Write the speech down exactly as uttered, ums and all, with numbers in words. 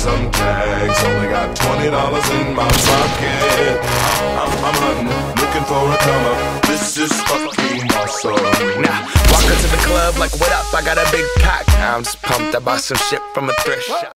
some tags. Only got twenty dollars in my pocket. I'm, I'm hunting, looking for a come up. This is fucking awesome. Nah, walk into the club like, what up? I got a big cock. I'm just pumped. I bought some shit from a thrift shop.